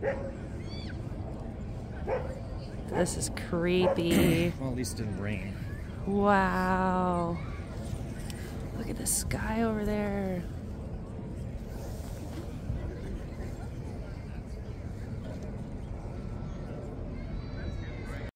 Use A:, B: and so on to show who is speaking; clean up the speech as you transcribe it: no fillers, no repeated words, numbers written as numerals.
A: This is creepy.
B: Well, at least it didn't rain.
A: Wow. Look at the sky over there.